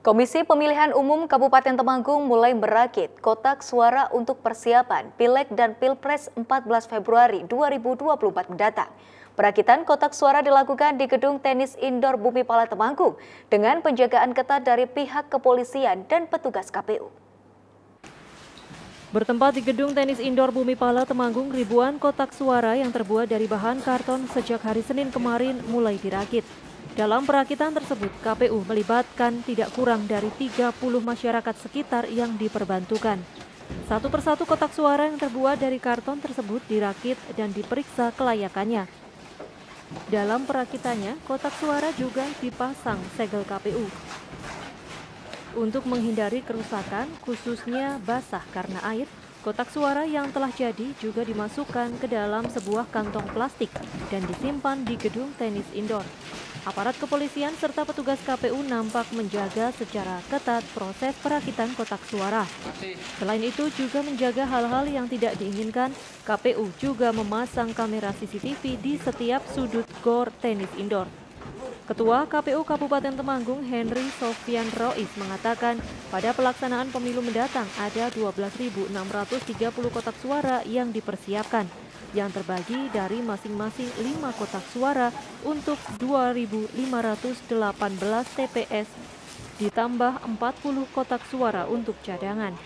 Komisi Pemilihan Umum Kabupaten Temanggung mulai merakit kotak suara untuk persiapan Pileg dan Pilpres 14 Februari 2024 mendatang. Perakitan kotak suara dilakukan di Gedung Tenis Indoor Bumi Pala Temanggung dengan penjagaan ketat dari pihak kepolisian dan petugas KPU. Bertempat di Gedung Tenis Indoor Bumi Pala Temanggung, ribuan kotak suara yang terbuat dari bahan karton sejak hari Senin kemarin mulai dirakit. Dalam perakitan tersebut, KPU melibatkan tidak kurang dari 30 masyarakat sekitar yang diperbantukan. Satu persatu kotak suara yang terbuat dari karton tersebut dirakit dan diperiksa kelayakannya. Dalam perakitannya, kotak suara juga dipasang segel KPU. Untuk menghindari kerusakan, khususnya basah karena air, kotak suara yang telah jadi juga dimasukkan ke dalam sebuah kantong plastik dan disimpan di Gedung Tenis Indoor. Aparat kepolisian serta petugas KPU nampak menjaga secara ketat proses perakitan kotak suara. Selain itu juga menjaga hal-hal yang tidak diinginkan, KPU juga memasang kamera CCTV di setiap sudut gor tenis indoor. Ketua KPU Kabupaten Temanggung Henry Sofian Rois mengatakan pada pelaksanaan pemilu mendatang ada 12.630 kotak suara yang dipersiapkan, yang terbagi dari masing-masing 5 kotak suara untuk 2.518 TPS, ditambah 40 kotak suara untuk cadangan.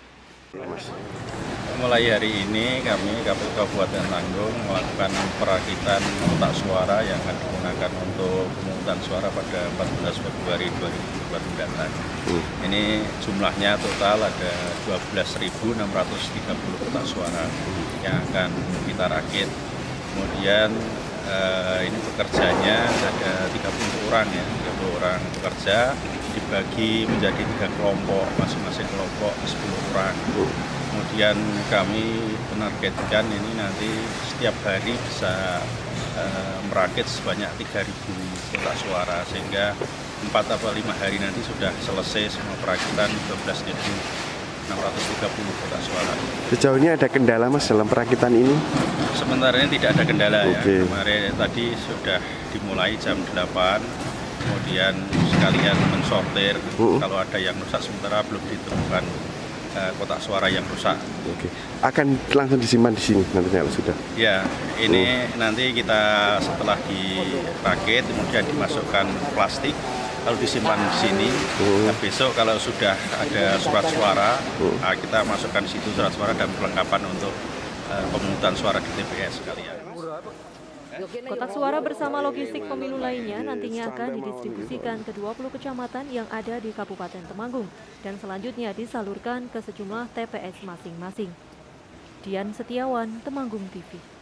Mulai hari ini kami KPU Kabupaten Temanggung melakukan perakitan kotak suara yang akan digunakan untuk pemungutan suara pada 14 Februari 2024 mendatang. Ini jumlahnya total ada 12.630 kotak suara yang akan kita rakit. Kemudian ini pekerjanya ada 30 orang ya, 30 orang pekerja dibagi menjadi 3 kelompok, masing-masing kelompok 10 orang. Kemudian kami menargetkan ini nanti setiap hari bisa merakit sebanyak 3.000 kotak suara, sehingga 4 atau 5 hari nanti sudah selesai semua perakitan 12.630 kotak suara. Sejauh ini ada kendala Mas dalam perakitan ini? Sementara ini tidak ada kendala ya. Kemarin tadi sudah dimulai jam 8, kemudian sekalian mensortir kalau ada yang rusak, sementara belum ditemukan kotak suara yang rusak. Akan langsung disimpan di sini nantinya sudah? Ya, ini nanti kita setelah dirakit kemudian dimasukkan plastik lalu disimpan di sini. Nah, besok kalau sudah ada surat suara, kita masukkan di situ surat suara dan perlengkapan untuk pemungutan suara di TPS sekalian. Kotak suara bersama logistik pemilu lainnya nantinya akan didistribusikan ke 20 kecamatan yang ada di Kabupaten Temanggung dan selanjutnya disalurkan ke sejumlah TPS masing-masing. Dian Setiawan, Temanggung TV.